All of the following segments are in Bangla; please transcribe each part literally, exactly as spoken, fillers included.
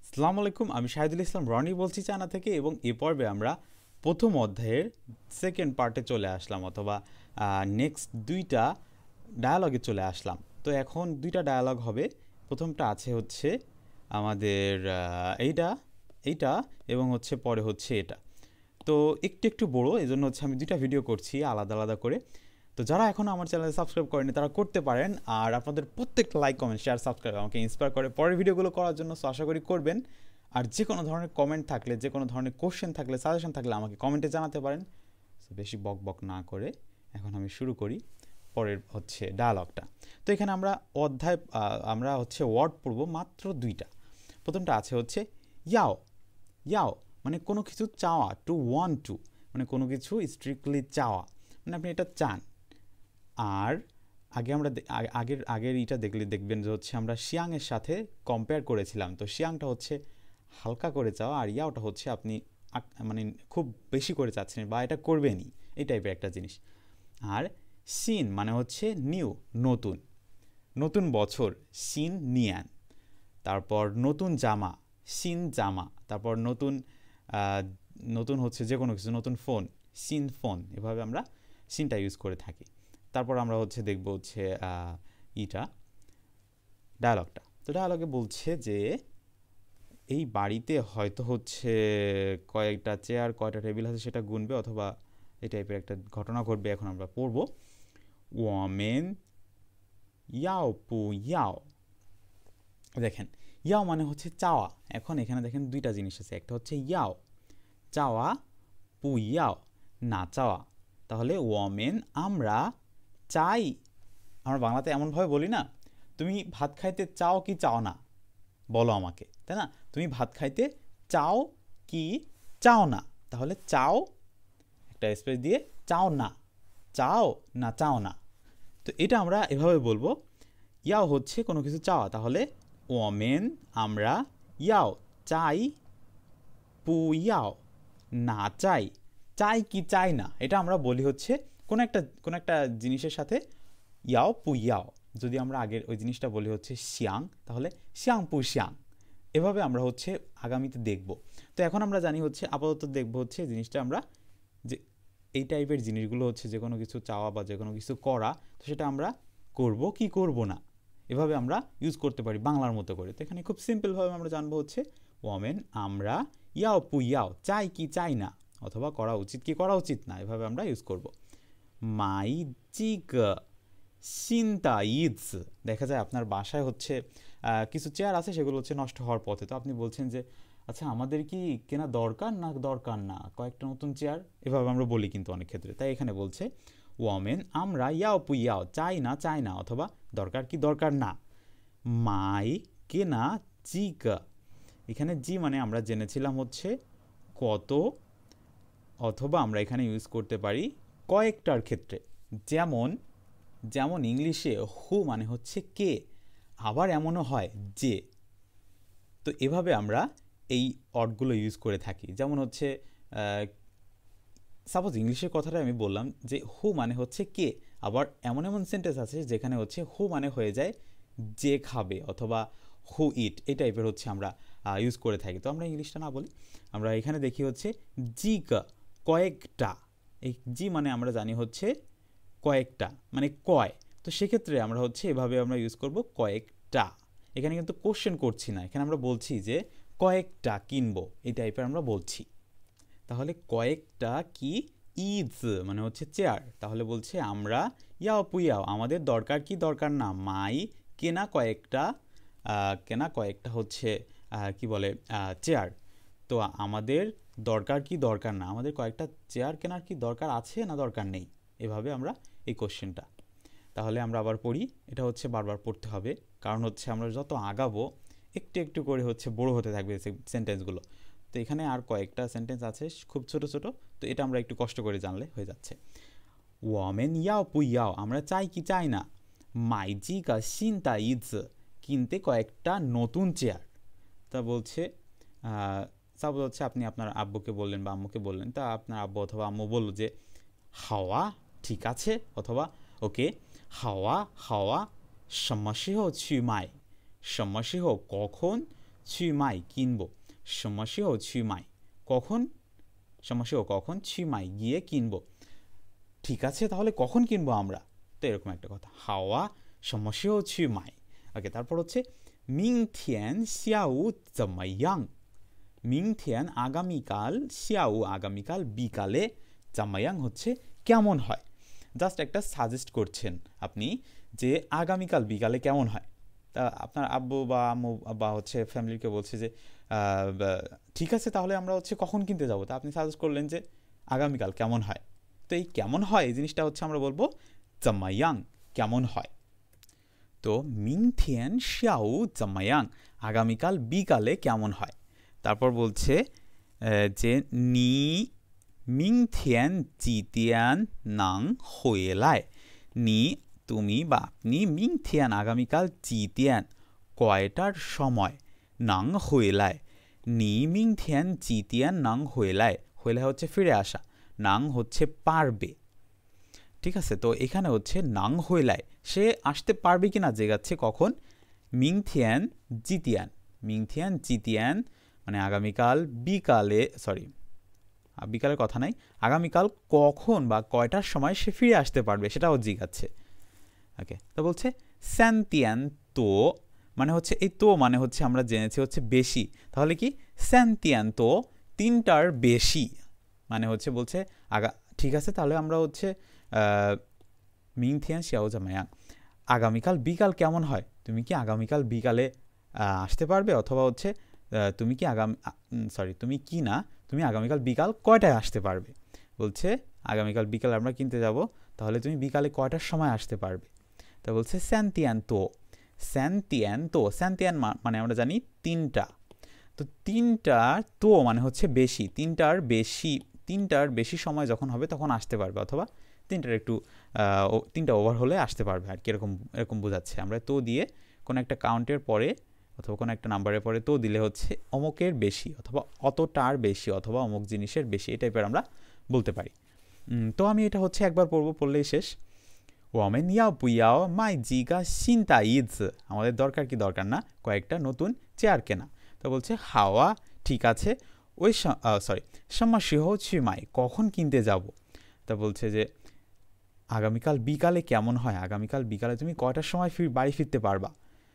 আসসালামু আলাইকুম, আমি শাহিদুল ইসলাম রনি বলছি চায়না থেকে। এবং এ পর্বে আমরা প্রথম অধ্যায়ের সেকেন্ড পার্টে চলে আসলাম, অথবা নেক্সট দুইটা ডায়ালগে চলে আসলাম। তো এখন দুইটা ডায়ালগ হবে। প্রথমটা আছে হচ্ছে আমাদের এইটা এইটা এবং হচ্ছে পরে হচ্ছে এটা। তো একটু একটু বড়ো, এই জন্য হচ্ছে আমি দুইটা ভিডিও করছি আলাদা আলাদা করে। তো যারা এখনও আমার চ্যানেলে সাবস্ক্রাইব করেনি তারা করতে পারেন। আর আপনাদের প্রত্যেকটা লাইক, কমেন্ট, শেয়ার, সাবস্ক্রাইব আমাকে ইন্সপায়ার করে পরের ভিডিওগুলো করার জন্য। সো আশা করি করবেন। আর যে কোনো ধরনের কমেন্ট থাকলে, যে কোনো ধরনের কোশ্চেন থাকলে, সাজেশন থাকলে আমাকে কমেন্টে জানাতে পারেন। সো বেশি বক বক না করে এখন আমি শুরু করি পরের হচ্ছে ডায়ালগটা। তো এখানে আমরা অধ্যায় আমরা হচ্ছে ওয়ার্ড পড়ব মাত্র দুইটা। প্রথমটা আছে হচ্ছে ইয়াও। ইয়াও মানে কোনো কিছু চাওয়া, টু ওয়ান্ট টু মানে কোনো কিছু স্ট্রিক্টলি চাওয়া, মানে আপনি এটা চান। আর আগে আমরা আগের আগের ইটা দেখলে দেখবেন যে হচ্ছে আমরা শিয়াংয়ের সাথে কম্পেয়ার করেছিলাম। তো শিয়াংটা হচ্ছে হালকা করে চাওয়া, আর ইয়াওটা হচ্ছে আপনি মানে খুব বেশি করে চাচ্ছেন বা এটা করবেনই, এই টাইপের একটা জিনিস। আর সিন মানে হচ্ছে নিউ, নতুন, নতুন বছর, সিন নিয়ান। তারপর নতুন জামা, সিন জামা। তারপর নতুন নতুন হচ্ছে যে কোনো কিছু, নতুন ফোন, সিন ফোন। এভাবে আমরা সিনটা ইউজ করে থাকি। তারপর আমরা হচ্ছে দেখব হচ্ছে ইটা ডায়ালগটা। তো ডায়ালগে বলছে যে এই বাড়িতে হয়তো হচ্ছে কয়েকটা চেয়ার, কয়টা টেবিল আছে সেটা গুনবে, অথবা এই টাইপের একটা ঘটনা ঘটবে। এখন আমরা পড়ব ওয়ামেন ইয়াও পু ইয়াও। দেখেন ইয়াও মানে হচ্ছে চাওয়া। এখন এখানে দেখেন দুইটা জিনিস আছে, একটা হচ্ছে ইয়াও চাওয়া, পু ইয়াও না চাওয়া। তাহলে ওয়ামেন আমরা চাই, আমরা বাংলাতে এমনভাবে বলি না, তুমি ভাত খাইতে চাও কি চাও না বলো আমাকে, তাই না? তুমি ভাত খাইতে চাও কি চাও না। তাহলে চাও একটা স্পেস দিয়ে চাও না, চাও না চাও না। তো এটা আমরা এভাবে বলবো। ইয়াও হচ্ছে কোনো কিছু চাওয়া, তাহলে ওমেন আমরা ইয়াও চাই, পু ইয়াও না চাই। চাই কি চাই না এটা আমরা বলি হচ্ছে কোনো একটা কোনো একটা জিনিসের সাথে ইয়াও পু ইয়াও। যদি আমরা আগের ওই জিনিসটা বলি হচ্ছে শিয়াং, তাহলে শিয়াং পু শিয়াং। এভাবে আমরা হচ্ছে আগামীতে দেখব। তো এখন আমরা জানি হচ্ছে আপাতত দেখব হচ্ছে জিনিসটা আমরা যে এই টাইপের জিনিসগুলো হচ্ছে যে কোনো কিছু চাওয়া বা যে কোনো কিছু করা, তো সেটা আমরা করব কি করব না, এভাবে আমরা ইউজ করতে পারি বাংলার মতো করে। তো এখানে খুব সিম্পলভাবে আমরা জানবো হচ্ছে ওমেন আমরা ইয়াও পু ইয়াও চাই কি চাই না, অথবা করা উচিত কি করা উচিত না, এভাবে আমরা ইউজ করব। মাই জিগ সিনতা ইজ। দেখা যায় আপনার বাসায় হচ্ছে কিছু চেয়ার আছে, সেগুলো হচ্ছে নষ্ট হওয়ার পথে। তো আপনি বলছেন যে আচ্ছা আমাদের কি কেনা দরকার না দরকার না কয়েকটা নতুন চেয়ার, এভাবে আমরা বলি কিন্তু অনেক ক্ষেত্রে। তাই এখানে বলছে ওমেন আমরা ইয়াও পু ইয়াও চাই না চাই না, অথবা দরকার কি দরকার না। মাই কেনা জিগ, এখানে জি মানে আমরা জেনেছিলাম হচ্ছে কত, অথবা আমরা এখানে ইউজ করতে পারি কয়েকটার ক্ষেত্রে। যেমন যেমন ইংলিশে হু মানে হচ্ছে কে, আবার এমনও হয় যে। তো এভাবে আমরা এই অর্ডগুলো ইউজ করে থাকি। যেমন হচ্ছে সাপোজ ইংলিশের কথাটা আমি বললাম যে হু মানে হচ্ছে কে, আবার এমন এমন সেন্টেন্স আছে যেখানে হচ্ছে হু মানে হয়ে যায় যে খাবে, অথবা হু ইট, এই টাইপের হচ্ছে আমরা ইউজ করে থাকি। তো আমরা ইংলিশটা না বলি, আমরা এখানে দেখি হচ্ছে জি কয়েকটা। এই জি মানে আমরা জানি হচ্ছে কয়েকটা মানে কয়। তো সেক্ষেত্রে আমরা হচ্ছে এভাবে আমরা ইউজ করব কয়েকটা। এখানে কিন্তু কোশ্চেন করছি না, এখানে আমরা বলছি যে কয়েকটা কিনবো, এই টাইপের আমরা বলছি। তাহলে কয়েকটা কি ইজ মানে হচ্ছে চেয়ার, তাহলে বলছে আমরা ইয়াও পুয়াও আমাদের দরকার কি দরকার না। মাই কেনা কয়েকটা, কেনা কয়েকটা হচ্ছে কি বলে চেয়ার। তো আমাদের দরকার কি দরকার না, আমাদের কয়েকটা চেয়ার কেনার কি দরকার আছে না দরকার নেই, এভাবে আমরা এই কোশ্চেনটা। তাহলে আমরা আবার পড়ি, এটা হচ্ছে বারবার পড়তে হবে, কারণ হচ্ছে আমরা যত আগাবো একটু একটু করে হচ্ছে বড় হতে থাকবে সেন্টেন্সগুলো। তো এখানে আর কয়েকটা সেন্টেন্স আছে খুব ছোট ছোট, তো এটা আমরা একটু কষ্ট করে জানলে হয়ে যাচ্ছে। ওমেন ইয়াও পু ইয়াও আমরা চাই কি চাই না। মাই জি কা সিনতা ইজ কিনতে কয়েকটা নতুন চেয়ার। তা বলছে সাপোজ হচ্ছে আপনি আপনার আব্বুকে বললেন বা আম্মুকে বললেন, তা আপনার আব্বু অথবা আম্মু বলল যে হাওয়া ঠিক আছে, অথবা ওকে হাওয়া হাওয়া সমস্যা হো ছুমাই, সমস্যা হো কখন 去买 কিনবো 什么时候去买 কখন 什么时候 কখন 去买 গিয়ে কিনবো ঠিক আছে তাহলে কখন কিনবো আমরা তো এরকম একটা কথা 好啊什么时候去买 ওকে তারপর হচ্ছে 明天下午怎么样 明天 আগামীকাল 下午 আগামীকাল বিকালে 怎么样 হচ্ছে কেমন হয় জাস্ট একটা সাজেস্ট করছেন আপনি যে আগামীকাল বিকালে কেমন হয় তা আপনার আব্বু বা আম্মু বা হচ্ছে ফ্যামিলিকে বলছে যে ঠিক আছে তাহলে আমরা হচ্ছে কখন কিনতে যাব তা আপনি সাজেস্ট করলেন যে আগামীকাল কেমন হয় তো এই কেমন হয় এই জিনিসটা হচ্ছে আমরা বলবো 怎么样 কেমন হয় তো 明天下午怎么样 আগামীকাল বিকালে কেমন হয় তারপর বলছে যে নি 明天几点能回来নি তুমি বা আপনি 明天 আগামীকাল 几点 কয়টার সময় 能回来নি 明天几点能回来回来হচ্ছে ফিরে আসা 能 হচ্ছে পারবে ঠিক আছে তো এখানে হচ্ছে 能回来সে আসতে পারবে কিনা জেগাচ্ছে কখন 明天几点明天几点মানে আগামীকাল বিকালে সরি বিকালের কথা নাই আগামীকাল কখন বা কয়টার সময় সে ফিরে আসতে পারবে সেটাও জিজ্ঞাসছে ওকে তো বলছে 三点多 মানে হচ্ছে এই তো মানে হচ্ছে আমরা জেনেছি হচ্ছে বেশি তাহলে কি 三点多 তিনটার বেশি মানে হচ্ছে বলছে আগা ঠিক আছে তাহলে আমরা হচ্ছে 明天下午怎么样 আগামীকাল বিকাল কেমন হয় তুমি কি আগামীকাল বিকালে আসতে পারবে অথবা হচ্ছে তুমি কি আগামী সরি তুমি কি না তুমি আগামীকাল বিকাল কয়টায় আসতে পারবে বলছে আগামীকাল বিকাল আমরা কিনতে যাব তাহলে তুমি বিকালে কয়টার সময় আসতে পারবে তা বলছে 三点多 三点多 三点মানে আমরা জানি তিনটা তো তিনটা তো মানে হচ্ছে বেশি তিনটার বেশি তিনটার বেশি সময় যখন হবে তখন আসতে পারবে অথবা তিনটার একটু তিনটা ওভার হলে আসতে পারবে আর কি এরকম এরকম বোঝাচ্ছে আমরা তো দিয়ে কোনো একটা কাউন্টের পরে অথবা কোনো একটা নাম্বারের পরে তো দিলে হচ্ছে অমুকের বেশি অথবা অতটার বেশি অথবা অমুক জিনিসের বেশি এই টাইপের আমরা বলতে পারি তো আমি এটা হচ্ছে একবার পড়বো পড়লেই শেষ 我们要不要买几个新的椅子 আমাদের দরকার কি দরকার না কয়েকটা নতুন চেয়ার কেনা তো বলছে হাওয়া ঠিক আছে ওই সরি 什么时候去买 কখন কিনতে যাব তা বলছে যে আগামীকাল বিকালে কেমন হয় আগামীকাল বিকালে তুমি কয়টার সময় বাড়ি ফিরতে পারবা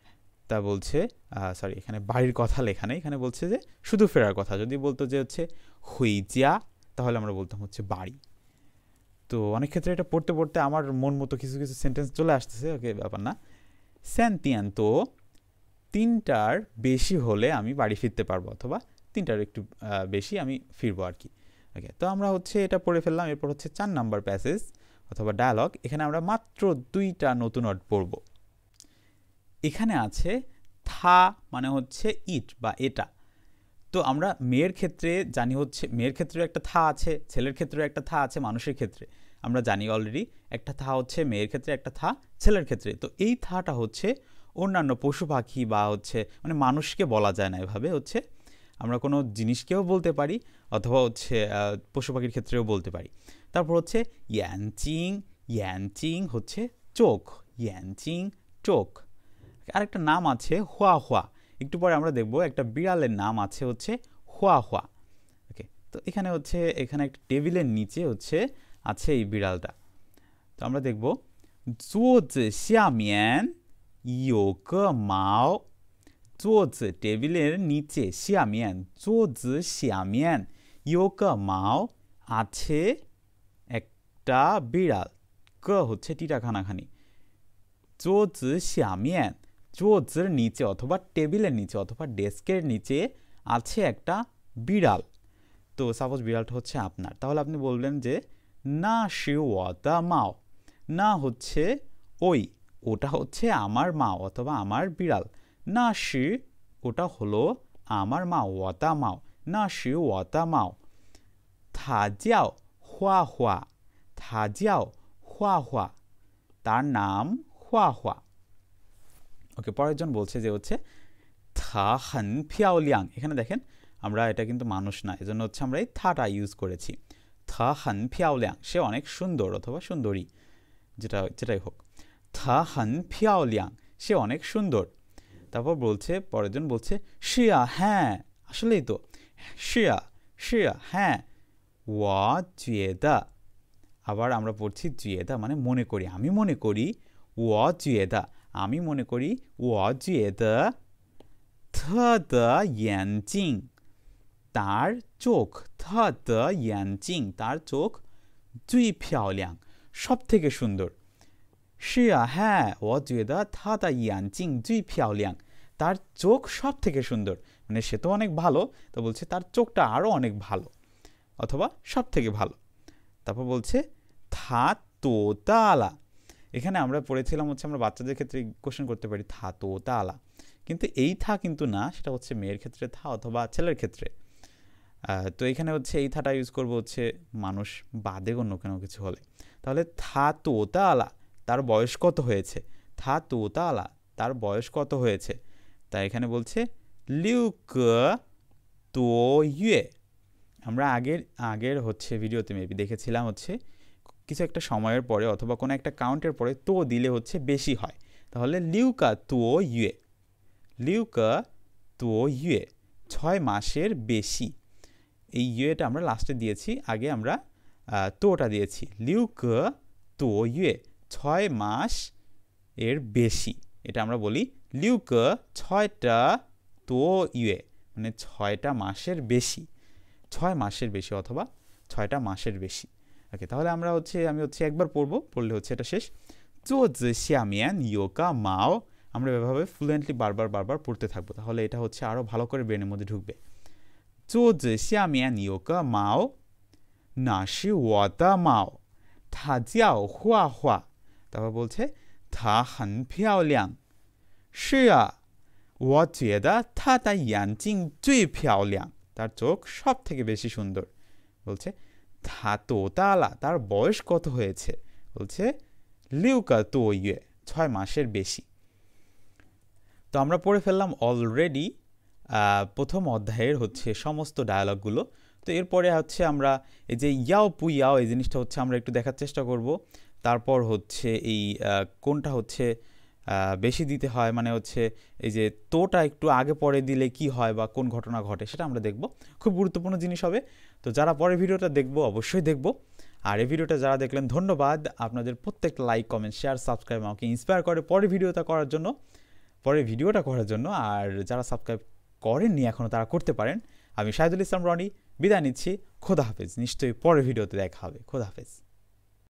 তা বলছে সরি এখানে বাড়ির কথা লেখা নেই এখানে বলছে যে শুধু ফেরার কথা যদি বলতো যে হচ্ছে হুইজিয়া তাহলে আমরা বলতাম হচ্ছে বাড়ি তো অনেক ক্ষেত্রে এটা পড়তে পড়তে আমার মন মতো কিছু কিছু সেন্টেন্স চলে আসতেছে ওকে ব্যাপার না 三点多 তিনটার বেশি হলে আমি বাড়ি ফিরতে পারবো অথবা তিনটার একটু বেশি আমি ফিরবো আর কি ওকে তো আমরা হচ্ছে এটা পড়ে ফেললাম এরপর হচ্ছে চার নাম্বার প্যাসেজ অথবা ডায়ালগ এখানে আমরা মাত্র দুইটা নতুন ওয়ার্ড পড়ব এখানে আছে থা মানে হচ্ছে ইট বা এটা তো আমরা মেয়ের ক্ষেত্রে জানি হচ্ছে মেয়ের ক্ষেত্রে একটা থা আছে ছেলের ক্ষেত্রে একটা থা আছে মানুষের ক্ষেত্রে আমরা জানি অলরেডি একটা থা হচ্ছে মেয়ের ক্ষেত্রে একটা থা ছেলের ক্ষেত্রে তো এই থাটা হচ্ছে অন্যান্য পশু পাখি বা হচ্ছে মানে মানুষকে বলা যায় না এভাবে হচ্ছে আমরা কোনো জিনিসকেও বলতে পারি অথবা হচ্ছে পশু পাখির ক্ষেত্রেও বলতে পারি তারপর হচ্ছে ইয়ানচিং ইয়ানচিং হচ্ছে চোখ ইয়ানচিং চোখ আরেকটা নাম আছে হুয়া হুয়া একটু পরে আমরা দেখব একটা বিড়ালের নাম আছে হচ্ছে হুয়া হুয়া ওকে তো এখানে হচ্ছে এখানে একটা টেবিলের নিচে হচ্ছে আছে এই বিড়ালটা তো আমরা দেখব 桌子下面有个猫桌子টেবিলের নিচে 下面桌子下面有个猫আছে একটা বিড়াল ক হচ্ছে টিটা খানাখানি 桌子下面 桌子নিচে অথবা টেবিলের নিচে অথবা ডেস্কের নিচে আছে একটা বিড়াল তো সাপোজ বিড়ালটা হচ্ছে আপনার তাহলে আপনি বলবেন যে না সি ওয়াদা মাও না হচ্ছে ওই ওটা হচ্ছে আমার মা অথবা আমার বিড়াল না সি ওটা হলো আমার মা ওয়াদা মাও না সি ওয়াদা মাও থা যাও হুয়া হুয়া থা যাও হুয়া হুয়া তার নাম হুয়া হুয়া ওকে পরের জন বলছে যে হচ্ছে থা হান ফিয়াওলিয়াং এখানে দেখেন আমরা এটা কিন্তু মানুষ না এজন্য হচ্ছে আমরা এই থাটা ইউজ করেছি থা হান ফিয়াওলিয়াং সে অনেক সুন্দর অথবা সুন্দরী যেটা যেটাই হোক থা হান ফিয়াওলিয়াং সে অনেক সুন্দর তারপর বলছে পরের জন বলছে শিয়া হ্যাঁ আসলেই তো শিয়া শিয়া হ্যাঁ ওয়া জুয়েদা আবার আমরা পড়ছি জুয়েদা মানে মনে করি আমি মনে করি ওয়া জুয়েদা আমি মনে করি ওয়া জুয়েদা থ ইয়ানজিং তার চোখ থ ইয়ানজিং তার চোখ জুই ফিয়াওলিয়াং সব থেকে সুন্দর শিয়া হ্যাঁ ওয়া জুয়েদা থা ইয়ানজিং জুই ফিয়াওলিয়াং তার চোখ সব থেকে সুন্দর মানে সে তো অনেক ভালো তো বলছে তার চোখটা আরও অনেক ভালো অথবা সব থেকে ভালো তারপর বলছে থা তো তালা এখানে আমরা পড়েছিলাম হচ্ছে আমরা বাচ্চাদের ক্ষেত্রে কোশ্চেন করতে পারি থা তো তালা কিন্তু এই থা কিন্তু না সেটা হচ্ছে মেয়ের ক্ষেত্রে থা অথবা ছেলের ক্ষেত্রে তো এখানে হচ্ছে এই থাটা ইউজ করবো হচ্ছে মানুষ বাদে অন্য কোনো কিছু হলে তাহলে থা তো তালা তার বয়স কত হয়েছে থা তো তালা তার বয়স কত হয়েছে তাই এখানে বলছে লিউক তো ইয়ে আমরা আগের আগের হচ্ছে ভিডিওতে মেবি দেখেছিলাম হচ্ছে কিছু একটা সময়ের পরে অথবা কোনো একটা কাউন্টের পরে তো দিলে হচ্ছে বেশি হয় তাহলে লিউকা তো ইয়ে লিউকা তো ইয়ে ছয় মাসের বেশি এই ইয়েটা আমরা লাস্টে দিয়েছি আগে আমরা তোটা দিয়েছি লিউকা তো ইয়ে ছয় মাস এর বেশি এটা আমরা বলি লিউকা ছয়টা তো ইয়ে মানে ছয়টা মাসের বেশি ছয় মাসের বেশি অথবা ছয়টা মাসের বেশি ওকে তাহলে আমরা হচ্ছে আমি হচ্ছে একবার পড়বো পড়লে হচ্ছে এটা শেষ চোজি xiaমিয়ান ইয়োকা মাও আমরা এভাবে ফ্লুয়েন্টলি বারবার বারবার পড়তে থাকবো তাহলে এটা হচ্ছে আরও ভালো করে ব্রেনের মধ্যে ঢুকবে চোজি xiaমিয়ান ইয়োকা মাও না শি ওয়াদা মাও থা জিয়াও হুয়া হুয়া তারপর বলছে থা হান ফিয়াওলিয়াং শিয়া ওয়া জুয়েদা থা তা ইয়ানজিং জুই ফিয়াওলিয়াং তার চোখ সব থেকে বেশি সুন্দর বলছে থা তো তালা তার বয়স কত হয়েছে বলছে লিউকা তো ইয়ে ছয় মাসের বেশি তো আমরা পড়ে ফেললাম অলরেডি প্রথম অধ্যায়ের হচ্ছে সমস্ত ডায়ালগগুলো তো এরপরে হচ্ছে আমরা এই যে ইয়াও পু ইয়াও এই জিনিসটা হচ্ছে আমরা একটু দেখার চেষ্টা করব তারপর হচ্ছে এই কোনটা হচ্ছে বেশি দিতে হয় মানে হচ্ছে এই যে তোটা একটু আগে পরে দিলে কি হয় বা কোন ঘটনা ঘটে সেটা আমরা দেখব খুব গুরুত্বপূর্ণ জিনিস হবে তো যারা পরে ভিডিওটা দেখবো অবশ্যই দেখব আর এই ভিডিওটা যারা দেখলেন ধন্যবাদ আপনাদের প্রত্যেকটা লাইক কমেন্ট শেয়ার সাবস্ক্রাইব আমাকে ইন্সপায়ার করে পরে ভিডিওটা করার জন্য পরে ভিডিওটা করার জন্য আর যারা সাবস্ক্রাইব করেননি এখনও তারা করতে পারেন আমি শাহিদুল ইসলাম রনি বিদায় নিচ্ছি খোদা হাফেজ নিশ্চয়ই পরের ভিডিওতে দেখা হবে খোদা হাফেজ